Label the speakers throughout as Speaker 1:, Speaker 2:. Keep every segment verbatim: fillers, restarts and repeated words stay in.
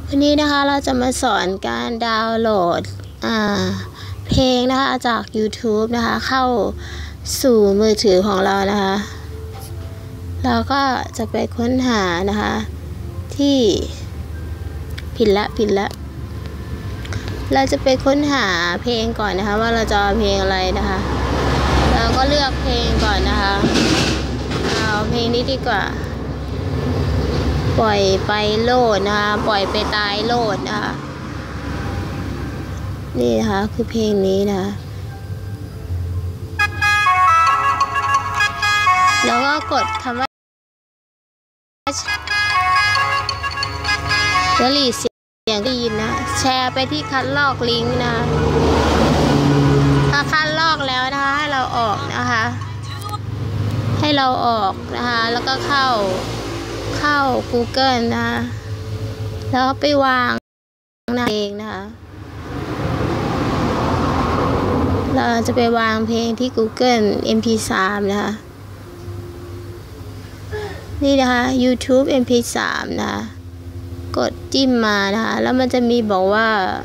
Speaker 1: วันนี้นะคะเราจะมาสอนการดาวน์โหลดเพลงนะคะจาก YouTube นะคะเข้าสู่มือถือของเรานะคะเราก็จะไปค้นหานะคะที่ผิดละผิดละเราจะไปค้นหาเพลงก่อนนะคะว่าเราจะเอาเพลงอะไรนะคะเราก็เลือกเพลงก่อนนะคะเอาเพลงนี้ดีกว่าปล่อยไปโลดนะคะปล่อยไปตายโลดนะคะนี่นะคะคือเพลงนี้นะแล้วก็กดคำว่าวลีเสียงได้ยินนะแชร์ไปที่คัดลอกลิงก์นะถ้าคัดลอกแล้วนะคะให้เราออกนะคะให้เราออกนะคะแล้วก็เข้าเข้า Google นะแล้วไปวางเองนะคะเราจะไปวางเพลงที่ Google เอ็ม พี สาม นะคะนี่นะคะ YouTube เอ็ม พี สาม นะคะกดจิ้มมานะคะแล้วมันจะมีบอกว่า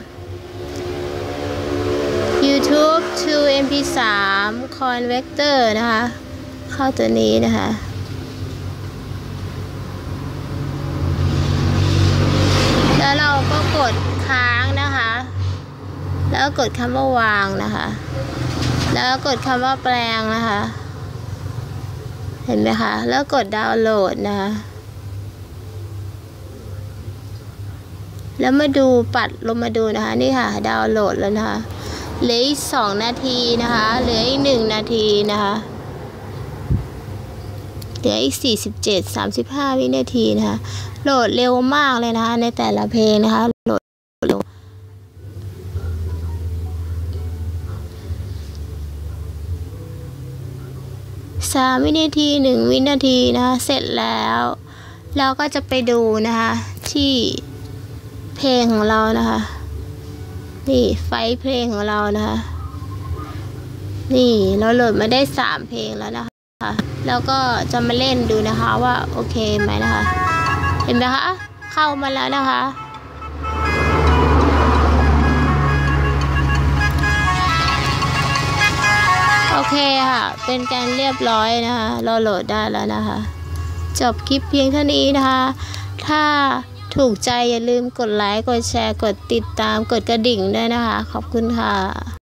Speaker 1: YouTube to เอ็ม พี สาม Converter นะคะเข้าตัวนี้นะคะแล้วเราก็กดค้างนะคะแล้วกดคำว่าวางนะคะแล้วกดคำว่าแปลงนะคะเห็นไหมคะแล้วกดดาวน์โหลดนะคะแล้วมาดูปัดลงมาดูนะคะนี่ค่ะดาวน์โหลดแล้วนะคะเหลืออีกสองนาทีนะคะเหลืออีกหนึ่งนาทีนะคะเหลืออีกสี่สิบเจ็ด สามสิบห้าวินาทีนะคะโหลดเร็วมากเลยนะคะในแต่ละเพลงนะคะโหลดเร็วสามวินาทีหนึ่งวินาทีนะคะเสร็จแล้วเราก็จะไปดูนะคะที่เพลงของเรานะคะนี่ไฟล์เพลงของเรานะคะนี่เราโหลดมาได้สามเพลงแล้วนะคะแล้วก็จะมาเล่นดูนะคะว่าโอเคไหมนะคะเห็นไหมคะเข้ามาแล้วนะคะโอเคค่ะเป็นการเรียบร้อยนะคะเราโหลดได้แล้วนะคะจบคลิปเพียงเท่านี้นะคะถ้าถูกใจอย่าลืมกดไลค์กดแชร์กดติดตามกดกระดิ่งด้วยนะคะขอบคุณค่ะ